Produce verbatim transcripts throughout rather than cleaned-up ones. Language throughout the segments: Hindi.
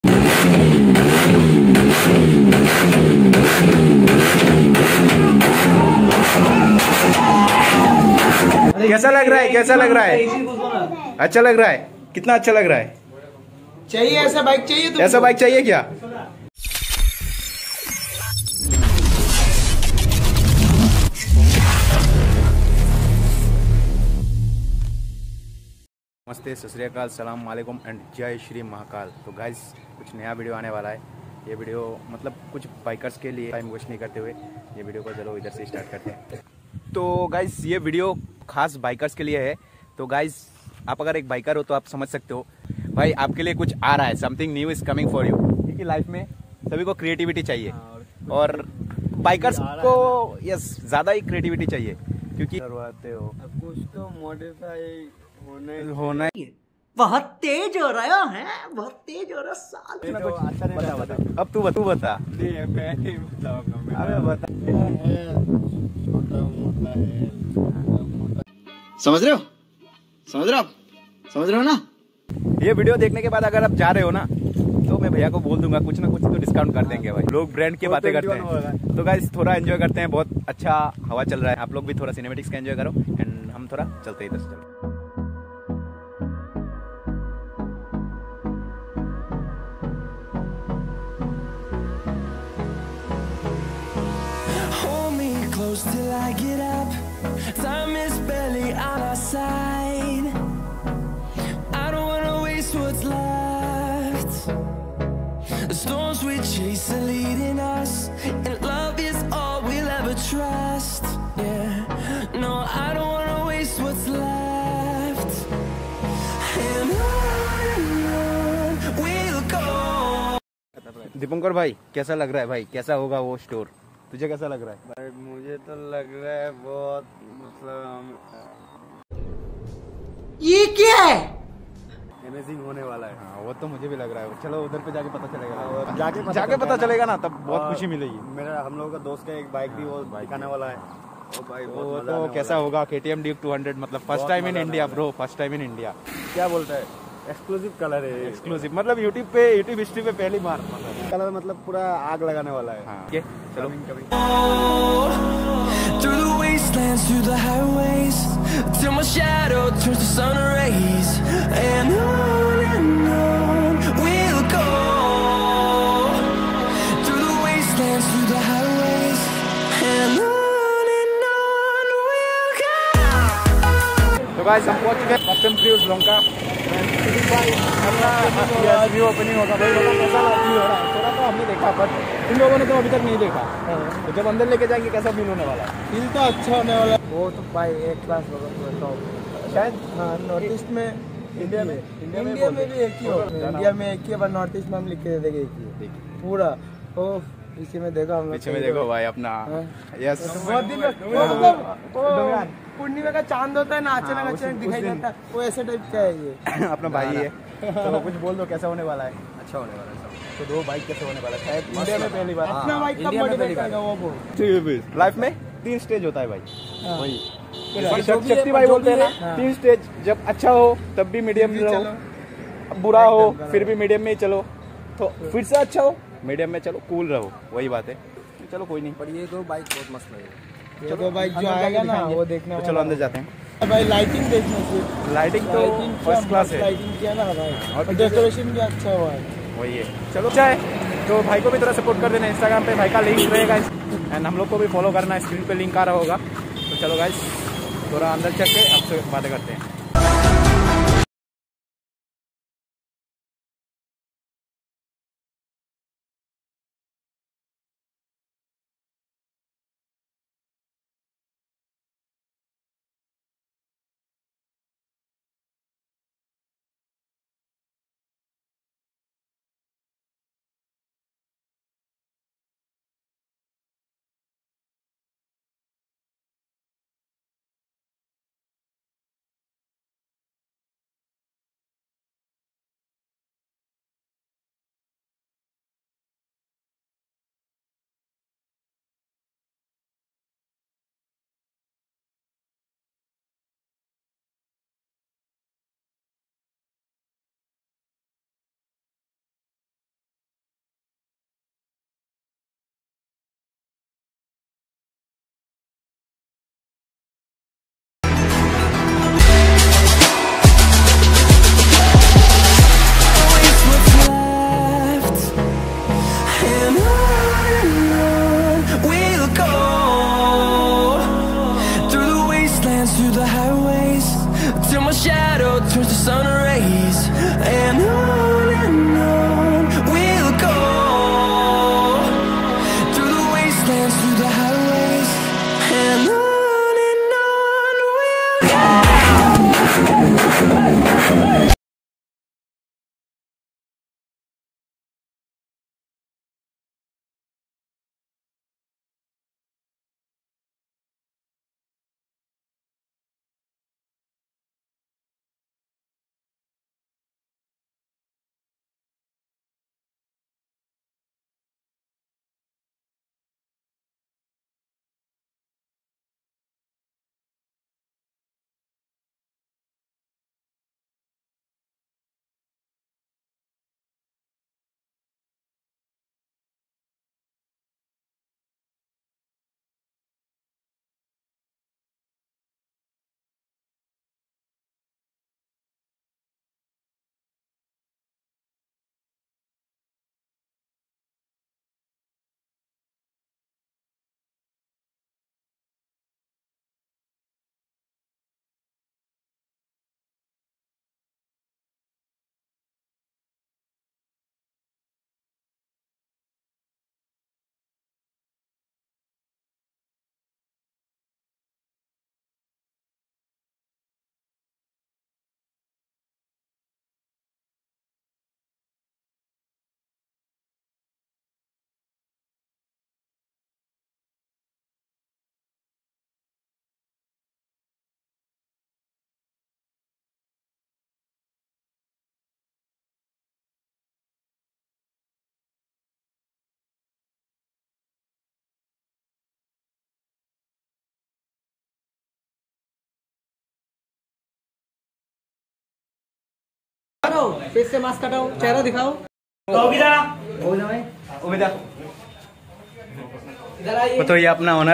कैसा लग रहा है? कैसा लग रहा है? अच्छा लग रहा है? कितना अच्छा लग रहा है? चाहिए ऐसा बाइक चाहिए तुमको? ऐसा बाइक चाहिए क्या? नमस्ते, सत श्री अकाल, सलाम वालेकुम एंड जय श्री महाकाल। तो गाइस कुछ नया वीडियो आने वाला है। ये वीडियो मतलब कुछ बाइकर्स के लिए टाइम वेस्ट नहीं करते हुए ये वीडियो को चलो इधर से स्टार्ट करते हैं। तो गाइस ये वीडियो खास बाइकर्स के लिए है। तो गाइस आप अगर एक बाइकर हो तो आप समझ सकते हो भाई आपके लिए कुछ आ रहा है, something new is coming for you. क्योंकि लाइफ में सभी को क्रिएटिविटी चाहिए और बाइकर्स को यस ज़्यादा ही क्रिएटिविटी चाहिए क्योंकि करवाते हो कुछ तो मॉडिफाई होने होना बहुत तेज हो रहा है, बहुत तेज हो रहा साल। तो अच्छा नहीं बता, बता। अब तू तू बता। नहीं मैं नहीं बताऊंगा। अबे बता। समझ रहे हो समझ रहे हो आप समझ रहे हो ना। ये वीडियो देखने के बाद अगर आप जा रहे हो ना तो मैं भैया को बोल दूंगा कुछ ना कुछ तो डिस्काउंट कर देंगे भाई। लोग ब्रांड की बातें करते हैं तो गाइस थोड़ा एंजॉय करते हैं। बहुत अच्छा हवा चल रहा है, आप लोग भी थोड़ा सिनेमेटिक्स का एंजॉय करो एंड हम थोड़ा चलते इधर से चलो। Close till I get up. Time is barely on our side. I don't wanna waste what's left. The storms we chase are leading us, and love is all we'll ever trust. Yeah, no, I don't wanna waste what's left. And on and on we'll go. Dipankar भाई कैसा लग रहा है भाई? कैसा होगा वो स्टोर? तुझे कैसा लग रहा है? भाई मुझे तो लग रहा है बहुत मतलब ये क्या है? अमेजिंग होने वाला है। हाँ वो तो मुझे भी लग रहा है। चलो उधर पे जाके पता चलेगा। जाके पता जाके पता चलता चलेगा ना तब बहुत खुशी मिलेगी। मेरा हम लोगों का दोस्त का एक बाइक भी वो दिखाने वाला है। वो भाई वो तो कैसा होगा? K T M duke two hundred मतलब first time in India bro, first time in India. क्या बोलता है? एक्सक्लूसिव कलर है। एक्सक्लूसिव मतलब यूट्यूब पे यूट्यूब हिस्ट्री पे पहली बार कलर मतलब पूरा आग लगाने वाला है। हाँ ये चलो कभी Through the wastelands, through the highways, till my shadow turns to sun rays, and on and on we'll go. Through the wastelands, through the highways, and on and on we'll go. तो गाइस हम पहुंच चुके हैं custom cruise Lanka. New opening होगा भाई। लोगों को कैसा फील हो रहा है? थोड़ा तो हमने देखा बट इन लोगों ने तो अभी तक नहीं देखा। तो जब अंदर लेके जाएंगे कैसा फील होने वाला है? फील तो अच्छा होने वाला है। वो तो भाई एक क्लास होगा शायद। हाँ नॉर्थ ईस्ट में इंडिया में इंडिया में, में भी एक ही हो। इंडिया में एक ही है, नॉर्थ ईस्ट में हम लिख के दे देंगे एक ही पूरा। ओ पीछे में देखो हम पीछे में देखो भाई अपना यस बहुत दिन पूर्णिमा का चांद होता है ना, अचानक अचानक दिखाई देता है, वो ऐसे टाइप का है ये। अपना भाई है। तो कुछ बोल दो कैसा होने वाला है? अच्छा होने वाला है। तो दो बाइक कैसे होने वाला है? शायद इंडिया में पहली बार। अपना बाइक कब मॉडिफाई करेगा वो बोल। लाइफ में तीन स्टेज होता है भाई। वही जो भी है, शक्ति भाई जो बोलते भी हैं है। ना तीन स्टेज। जब अच्छा हो तब भी मीडियम में रहो, बुरा हो फिर भी मीडियम में ही चलो, तो फिर से अच्छा हो मीडियम में चलो, कूल रहो, वही बात है। चलो कोई नहीं, पर ये दो बाइक बहुत मस्त लगेगा। ये दो बाइक जो आएगा ना वो देखना। तो चलो अंदर जाते हैं। भाई लाइटिंग देखना चाहिए। लाइटिंग तो फर्स्ट क्लास है। लाइटिंग किया ना भाई और और डेकोरेशन भी अच्छा हुआ है। वही है। चलो चाहे तो भाई को भी थोड़ा सपोर्ट कर देना। इंस्टाग्राम पे भाई का लिंक रहेगा एंड हम लोग को भी फॉलो करना है। स्क्रीन पे लिंक आ रहा होगा। तो चलो गाइस थोड़ा अंदर चल के आपसे बातें करते हैं। हटाओ, फेस से मास्क हटाओ, चेहरा दिखाओ। तो ये अपना ऑनर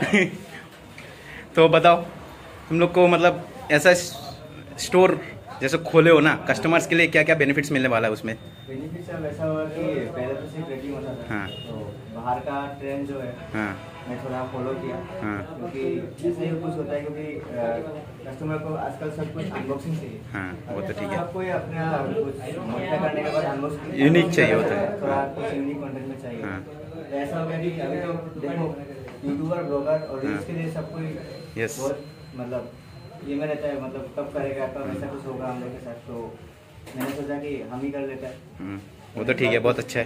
तो बताओ तुम लोग को मतलब ऐसा स्टोर जैसे खोले हो ना, कस्टमर्स के लिए क्या क्या बेनिफिट्स मिलने वाला है उसमें? बेनिफिट सर वैसा हुआ कि पहले तो सिर्फ रेडिंग होता था। हाँ। तो बाहर का ट्रेंड जो है हाँ मैं थोड़ा फॉलो किया। हाँ क्योंकि जैसे ही कुछ होता है क्योंकि कस्टमर को आजकल सब कुछ अनबॉक्सिंग चाहिए। हाँ वो तो ठीक है, आपको ये अपना कुछ मॉडिफाई करने के बाद अनबॉक्सिंग यूनिक चाहिए होता है। थोड़ा कुछ यूनिक कंटेंट में चाहिए। हाँ। तो ऐसा हो गया कि अभी तो देखो यूट्यूबर ब्लॉगर और रील्स के लिए सब कोई यस बहुत मतलब ये में रहता है, मतलब कब करेगा कब ऐसा कुछ होगा हम लोग के साथ। तो मैंने सोचा कि हम ही कर लेते हैं। वो तो ठीक है, बहुत अच्छा है।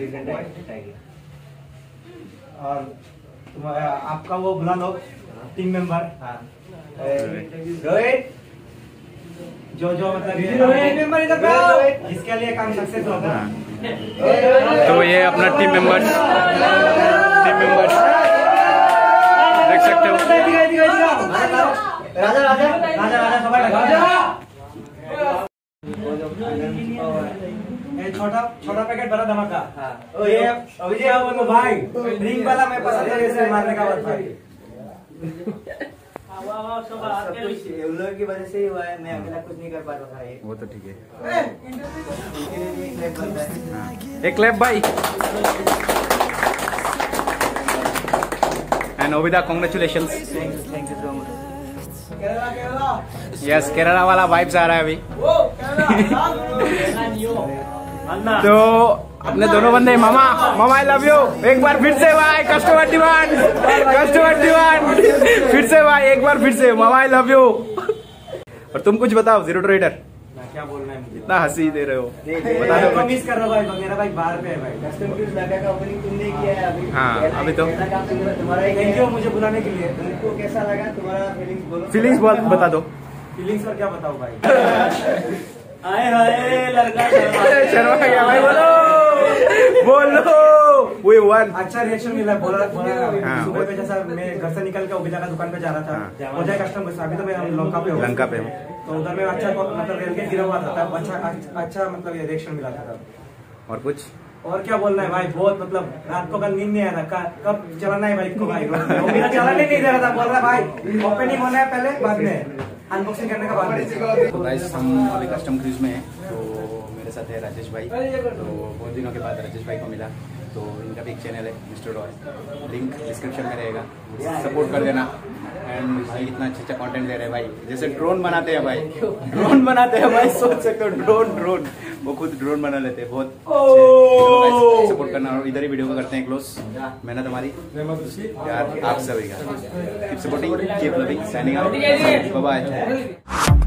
और तुम्हारा आपका वो बुला लो टीम मेंबर। हाँ रोहित, जो जो मतलब टीम मेंबर इधर आओ, इसके लिए काम सक्सेस होगा। तो ये अपना टीम मेंबर्स टीम मेंबर्स देख सकते हो। राजा राजा राजा राजा सवाल राजा ये छोटा छोटा पैकेट बड़ा धमाका। हाँ। ये अभिजय वो भाई रिंग वाला मैं पसंद है इसे मारने का बात भाई। सब कुछ उन लोगों की वजह से ही हुआ है, मैं अकेला कुछ नहीं कर पाता था। ये वो तो ठीक है, इनके लिए भी एक क्लैप बनता है। एक क्लैप भाई। And Obida congratulations. Thank you so much. Yes Kerala वाला वाइब्स आ रहा है अभी। तो अपने दोनों बंदे मामा मामा आई लव यू एक बार फिर से भाई, कस्टमर डिमांड कस्टमर डिमांड फिर से भाई, एक बार फिर से मामा आई लव यू। और तुम कुछ बताओ जीरो ट्रेडर, क्या बोलना है मुझे? इतना हंसी दे रहे हो, बता दो। मिस कर रहा भाई, मेरा भाई बाहर पे है भाई। कस्टम क्रूज लगा का ओपनिंग तुमने किया है अभी। हाँ, अभी तो। तुम्हारा थैंक यू मुझे बुलाने के लिए। तुमको कैसा लगा, तुम्हारा फीलिंग्स बोलो। फीलिंग्स बता दो। फीलिंग्स और क्या बताओ भाई। आए हाय लड़का शर्मा गया भाई, बोलो बोलो। वे वन अच्छा रिएक्शन मिला, बोला बोला हाँ। सुबह पे जैसा मैं घर से निकल के ओबिला का दुकान पे जा रहा था। हो जाए कस्टम अभी तो मैं लंका पे हूँ लंका पे हूँ, तो उधर में अच्छा मतलब रेल गेट गिरा हुआ था तब अच्छा अच्छा मतलब ये रिएक्शन मिला था तब। और कुछ और क्या बोलना है भाई, बहुत मतलब रात को कल नींद नहीं आया था। कब चलाना है बाइक को भाई, मेरा चलाने नहीं दे रहा था। बोल रहा भाई ओपनिंग होना है पहले, बाद में अनबॉक्सिंग करने का बाद में। तो गाइस हम अभी कस्टम क्रूज में हैं, तो मेरे साथ है राजेश भाई। तो बहुत दिनों के बाद राजेश भाई को मिला, तो इनका भी एक चैनल है मिस्टर रॉय, लिंक डिस्क्रिप्शन में रहेगा, सपोर्ट कर देना। एंड भाई इतना अच्छा अच्छा कंटेंट दे रहे हैं भाई, जैसे ड्रोन बनाते हैं भाई, ड्रोन बनाते हैं भाई, सोच सकते हो ड्रोन ड्रोन वो खुद ड्रोन बना लेते हैं, बहुत अच्छे। सपोर्ट करना और इधर ही वीडियो को करते हैं क्लोज। मेहनत हमारी यार आप सभी का, keep supporting, keep loving, signing out, bye bye.